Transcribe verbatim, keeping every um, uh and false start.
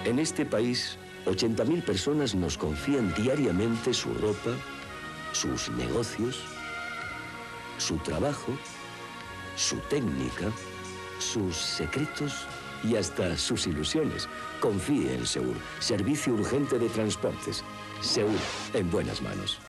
En este país, ochenta mil personas nos confían diariamente su ropa, sus negocios, su trabajo, su técnica, sus secretos y hasta sus ilusiones. Confíe en Seur, Servicio Urgente de Transportes. Seur, en buenas manos.